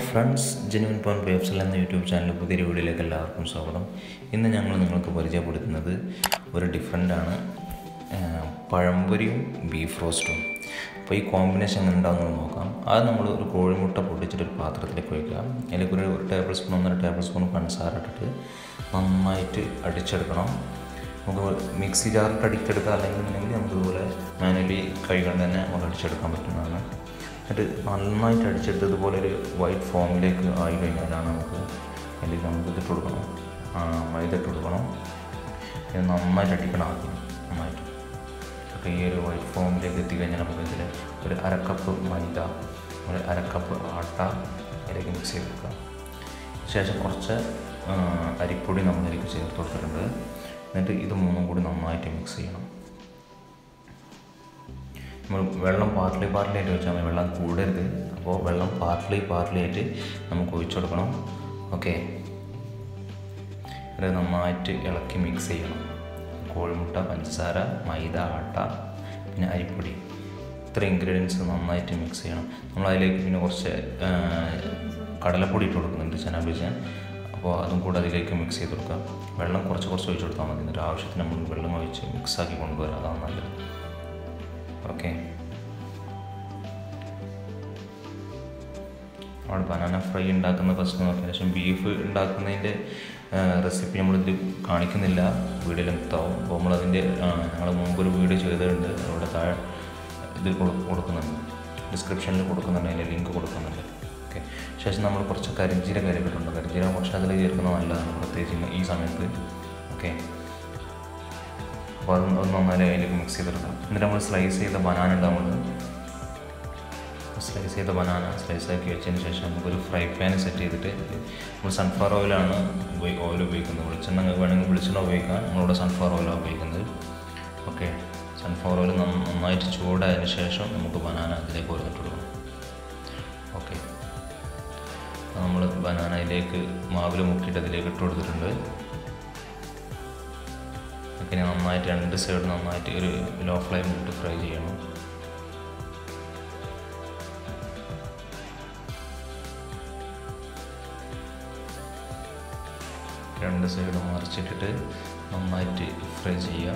Friends, genuine phone by Afsal എന്ന YouTube channel പുതിയ വീഡിയോയിലേക്ക് എല്ലാവർക്കും സ്വാഗതം. ഇന്ന് ഞങ്ങൾ നിങ്ങൾക്ക് പരിചയപ്പെടുത്തുന്നത് ഒരു ഡിഫറൻ്റാണ്, പഴംപൊരിയും ബീഫ് റോസ്റ്റും. അപ്പോൾ ഈ കോമ്പിനേഷൻ എങ്ങനെ ഉണ്ടാകുന്നത് നോക്കാം. അത് നമ്മൾ ഒരു കോഴിമുട്ട പൊട്ടിച്ചിട്ട് ഒരു പാത്രത്തിലേക്ക് വയ്ക്കുക. അതിലേക്ക് ഒരു ടേബിൾ സ്പൂൺ 1.5 ടേബിൾ സ്പൂൺ പഞ്ചസാര ഇട്ടിട്ട് നന്നായിട്ട് അടിച്ചെടുക്കണം. നമുക്ക് മിക്സി ജാറിട്ട് അടിച്ചെടുക്കുക, അല്ലെങ്കിൽ നമുക്കിതുപോലെ മാനുവലി കൈകൊണ്ട് തന്നെ നമുക്ക് അടിച്ചെടുക്കാൻ പറ്റുന്നതാണ്. എന്നിട്ട് നന്നായിട്ട് അടിച്ചെടുത്തതുപോലെ ഒരു വൈറ്റ് ഫോമിലേക്ക് ആയി കഴിഞ്ഞാലാണ് അതിലേക്ക് നമുക്ക് ഇതിട്ട് കൊടുക്കണം, മൈദ ഇട്ട് കൊടുക്കണം. ഇത് നന്നായിട്ട് അടിക്കണം ആദ്യം, നന്നായിട്ട്. അപ്പോൾ ഈ ഒരു വൈറ്റ് ഫോമിലേക്ക് എത്തിക്കഴിഞ്ഞാൽ നമുക്കിതിൽ ഒരു 1/2 കപ്പ് മൈദ, ഒരു 1/2 കപ്പ് ആട്ട ഇതിലേക്ക് മിക്സ് ചെയ്ത് കൊടുക്കാം. ശേഷം കുറച്ച് അരിപ്പൊടി നമ്മളിതിലേക്ക് ചേർത്ത് കൊടുത്തിട്ടുണ്ട്. എന്നിട്ട് ഇത് മൂന്നും കൂടി നന്നായിട്ട് മിക്സ് ചെയ്യണം. നമ്മൾ വെള്ളം പാർട്ട്ലി ആയിട്ട് വെച്ചാൽ മതി, വെള്ളം കൂടരുത്. അപ്പോൾ വെള്ളം പാർട്ട്ലി ആയിട്ട് നമുക്ക് ഒഴിച്ചു കൊടുക്കണം. ഓക്കെ, അത് നന്നായിട്ട് ഇളക്കി മിക്സ് ചെയ്യണം. കോഴിമുട്ട, പഞ്ചസാര, മൈദ, ആട്ട, പിന്നെ അരിപ്പൊടി, ഇത്ര ഇൻഗ്രീഡിയൻസ് നന്നായിട്ട് മിക്സ് ചെയ്യണം. നമ്മളതിലേക്ക് പിന്നെ കുറച്ച് കടലപ്പൊടി ഇട്ട് കൊടുക്കുന്നുണ്ട്, ചനാബിജാൻ. അപ്പോൾ അതും കൂടെ അതിലേക്ക് മിക്സ് ചെയ്ത് കൊടുക്കാം. വെള്ളം കുറച്ച് ഒഴിച്ച് കൊടുത്താൽ മതി. എന്നിട്ട് ആവശ്യത്തിന് നമ്മൾ വെള്ളം ഒഴിച്ച് മിക്സാക്കി കൊണ്ടുവരാം, അതാണ് നല്ലത്. ഓക്കെ, അവിടെ ബനാന ഫ്രൈ ഉണ്ടാക്കുന്ന ഫസ്റ്റ് നോക്കിയ ശേഷം ബീഫ് ഉണ്ടാക്കുന്നതിൻ്റെ റെസിപ്പി നമ്മളിതിൽ കാണിക്കുന്നില്ല, വീഡിയോ ലെങ്താവും. അപ്പോൾ നമ്മളതിൻ്റെ ഞങ്ങൾ മുമ്പൊരു വീഡിയോ ചെയ്തിട്ടുണ്ട്, അവിടെ താഴെ ഇതിൽ കൊടുക്കുന്നുണ്ട്, ഡിസ്ക്രിപ്ഷനിൽ കൊടുക്കുന്നുണ്ട്, അതിൻ്റെ ലിങ്ക് കൊടുക്കുന്നുണ്ട്. ഓക്കെ, ശേഷം നമ്മൾ കുറച്ച് കരിഞ്ജീരകം ഇട്ടിട്ടുണ്ട്. കരിഞ്ജീരകം കുറച്ച് അതിൽ ചേർക്കുന്നത് നല്ലതാണ്, പ്രത്യേകിച്ച് ഈ സമയത്ത്. ഓക്കെ, അപ്പോൾ അത് നന്നായി അതിലേക്ക് മിക്സ് ചെയ്തെടുക്കാം. എന്നിട്ട് നമ്മൾ സ്ലൈസ് ചെയ്ത ബനാന ഉണ്ടാകുന്നത് സ്ലൈസാക്കി വെച്ചതിന് ശേഷം നമുക്കൊരു ഫ്രൈ പാൻ സെറ്റ് ചെയ്തിട്ട്, നമ്മൾ സൺഫ്ലവർ ഓയിലാണ് ഓയിൽ ഉപയോഗിക്കുന്നത്. വെളിച്ചെണ്ണ വേണമെങ്കിൽ വെളിച്ചെണ്ണ ഉപയോഗിക്കാം, നമ്മളിവിടെ സൺഫ്ലവർ ഓയിലാണ് ഉപയോഗിക്കുന്നത്. ഓക്കെ, സൺഫ്ലവർ ഓയിൽ നന്നായിട്ട് ചൂടായതിനു ശേഷം നമുക്ക് ബനാന അതിലേക്ക് ഓരോന്നിട്ട് കൊടുക്കണം. ഓക്കെ, നമ്മൾ ബനാന അതിലേക്ക് മാവിൽ മുക്കിയിട്ട് അതിലേക്ക് ഇട്ട് കൊടുത്തിട്ടുണ്ട്. പിന്നെ നന്നായിട്ട് 2 സൈഡ് നന്നായിട്ട് ഒരു ലോ ഫ്ലെയിമിലിട്ട് ഫ്രൈ ചെയ്യണം. രണ്ട് സൈഡും മറിച്ചിട്ടിട്ട് നന്നായിട്ട് ഫ്രൈ ചെയ്യുക.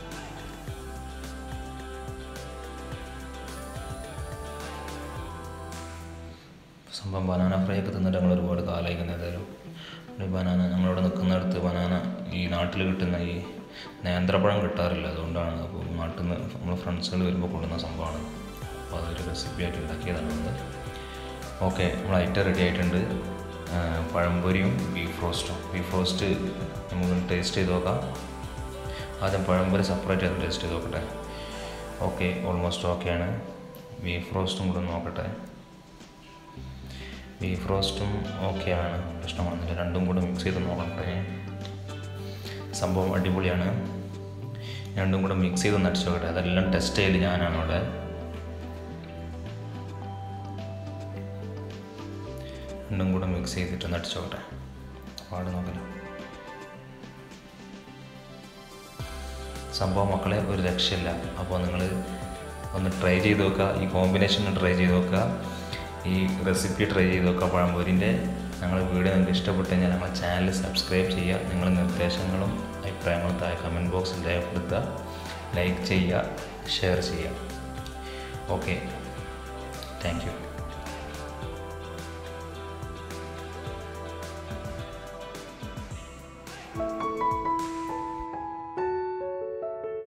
സംഭവം ബനാന ഫ്രൈ ഒക്കെ തിന്നിട്ട് ഞങ്ങൾ ഒരുപാട് കാലമായിരിക്കുന്നത്. ഏതായാലും ബനാന ഞങ്ങളിവിടെ നിൽക്കുന്നിടത്ത് ബനാന ഈ നാട്ടിൽ കിട്ടുന്ന ഈ നേന്ത്രപ്പഴം കിട്ടാറില്ല, അതുകൊണ്ടാണ്. അപ്പോൾ നാട്ടിൽ നിന്ന് നമ്മൾ ഫ്രണ്ട്സുകൾ വരുമ്പോൾ കൊണ്ടുവന്ന സംഭവമാണ്. അപ്പോൾ അതൊരു റെസിപ്പി ആയിട്ട് ഉണ്ടാക്കിയതാണ്. ഓക്കെ, നമ്മൾ ഐറ്റം റെഡി ആയിട്ടുണ്ട്. പഴംപൊരിയും ബീഫ് റോസ്റ്റ് നമുക്ക് ടേസ്റ്റ് ചെയ്ത് നോക്കാം. ആദ്യം പഴംപൊരി സെപ്പറേറ്റ് ആയിട്ട് ടേസ്റ്റ് ചെയ്ത് നോക്കട്ടെ. ഓക്കെ, ഓൾമോസ്റ്റ് ഓക്കെയാണ്. ബീഫ് റോസ്റ്റും കൂടെ നോക്കട്ടെ. ബീഫ് റോസ്റ്റും ഓക്കെയാണ്, പ്രശ്നമൊന്നുമില്ല. രണ്ടും കൂടെ മിക്സ് ചെയ്ത് നോക്കട്ടെ. സംഭവം അടിപൊളിയാണ്. രണ്ടും കൂടെ മിക്സ് ചെയ്ത് നടിച്ചു നോക്കട്ടെ. അതെല്ലാം ടെസ്റ്റ് ചെയ്യൽ ഞാനാണ് അവിടെ. രണ്ടും കൂടെ മിക്സ് ചെയ്തിട്ട് നടിച്ചു നോക്കട്ടെ. പാട് നോക്കില്ല. സംഭവം മക്കളെ ഒരു രക്ഷയില്ല. അപ്പോൾ നിങ്ങൾ ഒന്ന് ട്രൈ ചെയ്ത് നോക്കുക, ഈ കോമ്പിനേഷൻ ട്രൈ ചെയ്ത് നോക്കുക, ഈ റെസിപ്പി ട്രൈ ചെയ്ത് നോക്കുക പഴംപൊരിൻ്റെ. ഞങ്ങളുടെ വീഡിയോ നിങ്ങൾക്ക് ഇഷ്ടപ്പെട്ടു കഴിഞ്ഞാൽ ഞങ്ങളുടെ ചാനൽ സബ്സ്ക്രൈബ് ചെയ്യുക. നിങ്ങളുടെ നിർദ്ദേശങ്ങളും അഭിപ്രായങ്ങളും താഴെ കമൻറ്റ് ബോക്സിൽ രേഖപ്പെടുത്തുക, ലൈക്ക് ചെയ്യുക, ഷെയർ ചെയ്യുക. Okay, thank U.